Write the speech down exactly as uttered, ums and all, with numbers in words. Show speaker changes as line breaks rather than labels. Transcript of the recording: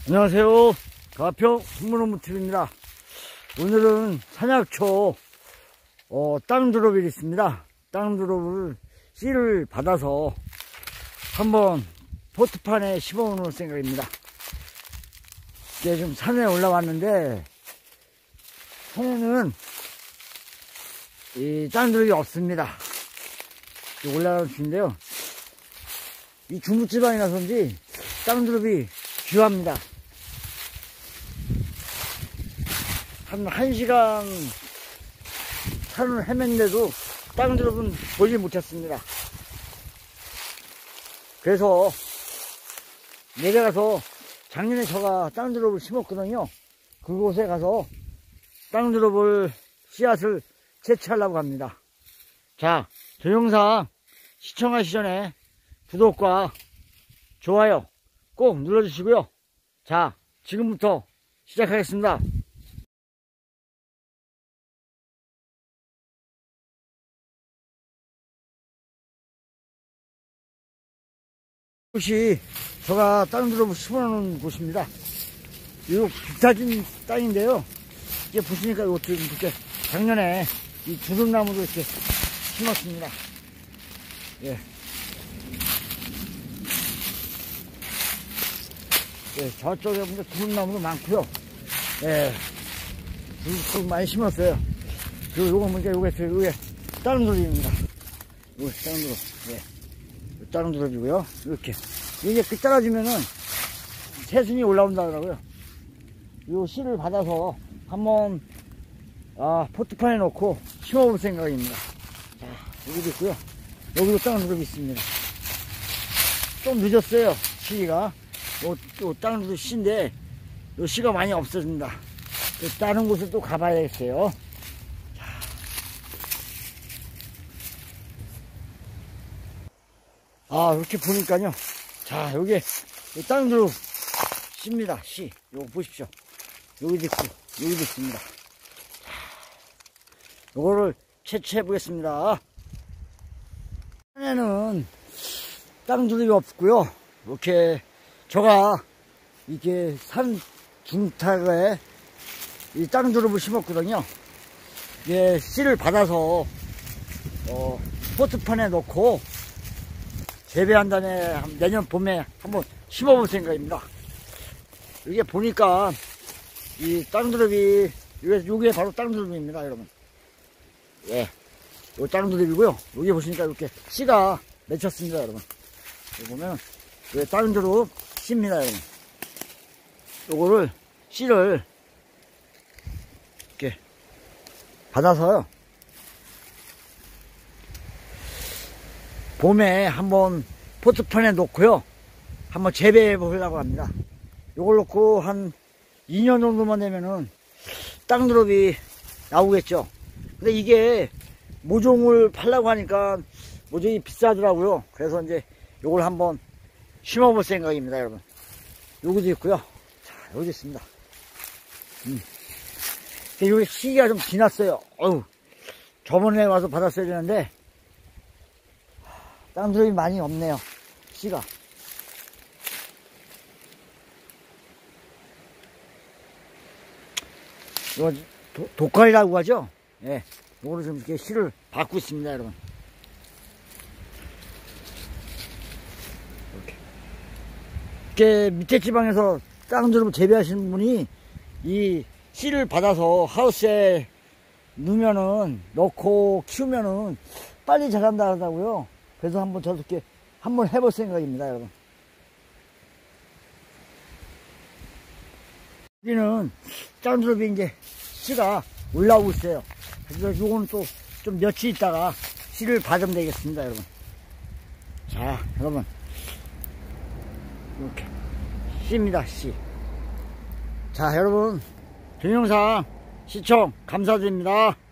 안녕하세요. 가평 동물농부티비입니다. 오늘은 산약초 어, 땅두릅이 있습니다. 땅두릅을 씨를 받아서 한번 포트판에 심어 놓을 생각입니다. 이제 좀 산에 올라왔는데 산에는 이 땅두릅이 없습니다. 올라가는 중인데요. 이 중부지방이라서인지 땅두릅이 귀합니다. 한 1시간 산을 헤맸는데도 땅두릅은 보지 못했습니다. 그래서 내려가서 작년에 제가 땅두릅을 심었거든요. 그곳에 가서 땅두릅을 씨앗을 채취하려고 합니다. 자, 동영상 시청하기 전에 구독과 좋아요 꼭 눌러주시고요. 자, 지금부터 시작하겠습니다. 이곳이 제가 땅두릅을 심어놓은 곳입니다. 이거 비싸진 땅인데요. 이게 보시니까 이거 지금 이렇게 작년에 이 두릅나무도 이렇게 심었습니다. 예. 예, 저쪽에 보면 두릅나무도 많고요. 예, 두릅 많이 심었어요. 그리고 요거 보니까 요게 요게 다른 두릅입니다. 요게 다른 두릅. 예, 다른 두릅이고요. 이렇게 이게 끝 떨어지면은 새순이 올라온다 그러고요. 요 씨를 받아서 한번 아, 포트판에 놓고 심어볼 생각입니다. 자, 여기도 있고요. 여기도 다른 두릅이 있습니다. 좀 늦었어요, 시기가. 요, 요 땅도 씨인데 요 씨가 많이 없어진다. 다른 곳을 또 가봐야겠어요. 자. 아, 이렇게 보니까요. 자, 여기 땅도 씨입니다. 씨. 요거 보십시오. 여기도 있고 여기도 있습니다. 자, 요거를 채취해 보겠습니다. 산에는 땅두릅이 없고요. 이렇게 제가 이게 산 중탁에 이 땅두릅을 심었거든요. 이게 씨를 받아서 어, 포트판에 놓고 재배한 다음에 내년 봄에 한번 심어볼 생각입니다. 이게 보니까 이 땅두릅이 이게, 요게 바로 땅두릅입니다, 여러분. 예, 요 땅두릅이고요. 여기 보시니까 이렇게 씨가 맺혔습니다, 여러분. 여기 보면 이게 땅두릅 씨입니다, 여러분. 요거를 씨를 이렇게 받아서요. 봄에 한번 포트판에 놓고요. 한번 재배해 보려고 합니다. 요걸 놓고 한 이 년 정도만 되면은 땅두릅이 나오겠죠. 근데 이게 모종을 팔려고 하니까 모종이 비싸더라고요. 그래서 이제 요걸 한번 심어볼 생각입니다, 여러분. 여기도 있고요. 자, 여기도 있습니다. 음. 여기 시기가 좀 지났어요. 어휴, 저번에 와서 받았어야 되는데 땅두릅이 많이 없네요, 씨가. 이거 도, 독칼이라고 하죠? 예. 요거를 좀 이렇게 씨를 받고 있습니다, 여러분. 이렇게. 이렇게 밑에 지방에서 땅두릅을 재배하시는 분이 이 씨를 받아서 하우스에 넣으면은, 넣고 키우면은 빨리 자란다 하더라고요. 그래서 한번 저도 이렇게 한번 해볼 생각입니다, 여러분. 여기는 땅두릅이 이제 씨가 올라오고 있어요. 그래서 요거는 또 좀 며칠 있다가 씨를 받으면 되겠습니다, 여러분. 자, 여러분. 이렇게. 씨입니다, 씨. 자, 여러분. 동영상 시청 감사드립니다.